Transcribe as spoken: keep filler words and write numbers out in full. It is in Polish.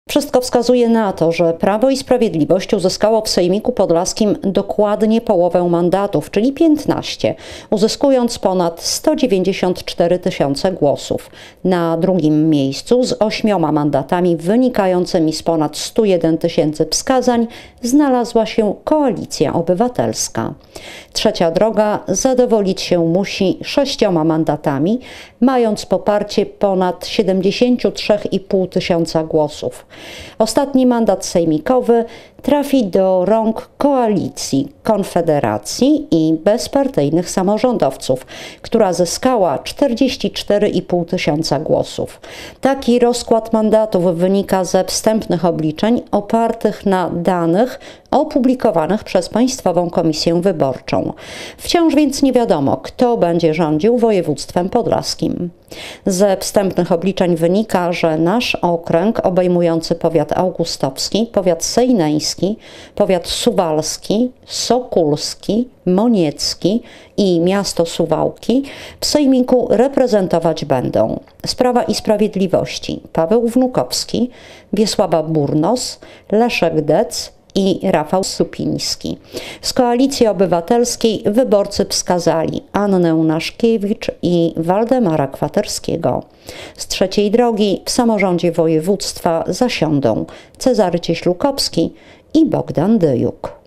Wszystko wskazuje na to, że Prawo i Sprawiedliwość uzyskało w Sejmiku Podlaskim dokładnie połowę mandatów, czyli piętnaście, uzyskując ponad sto dziewięćdziesiąt cztery tysiące głosów. Na drugim miejscu z ośmioma mandatami wynikającymi z ponad stu jeden tysięcy wskazań znalazła się Koalicja Obywatelska. Trzecia droga zadowolić się musi sześcioma mandatami, mając poparcie ponad siedemdziesiąt trzy i pół tysiąca głosów. Ostatni mandat sejmikowy trafi do rąk koalicji, Konfederacji i bezpartyjnych samorządowców, która zyskała czterdzieści cztery i pół tysiąca głosów. Taki rozkład mandatów wynika ze wstępnych obliczeń opartych na danych opublikowanych przez Państwową Komisję Wyborczą. Wciąż więc nie wiadomo, kto będzie rządził województwem podlaskim. Ze wstępnych obliczeń wynika, że nasz okręg obejmujący powiat augustowski, powiat sejneński, powiat suwalski, sokulski, moniecki i miasto Suwałki w Sejmiku reprezentować będą z Prawa i Sprawiedliwości Paweł Wnukowski, Wiesława Burnos, Leszek Dec i Rafał Supiński. Z Koalicji Obywatelskiej wyborcy wskazali Annę Naszkiewicz i Waldemara Kwaterskiego. Z trzeciej drogi w samorządzie województwa zasiądą Cezary Cieślukowski i Bogdan Dyjuk.